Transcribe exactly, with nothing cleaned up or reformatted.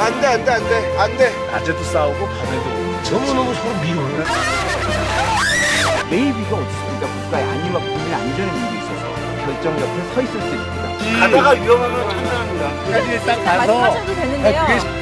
안 돼, 안 돼, 안 돼, 안 돼. 낮에도 싸우고 밤에도 너무너무 서로 미워요. 네이비가 어디 있습니까? 국가의 안위와 국민의 안전에 문제 있어서 결정 옆에 서 있을 수 있습니다. 가다가 위험하면 판단합니다. 말씀하셔도 되는데요.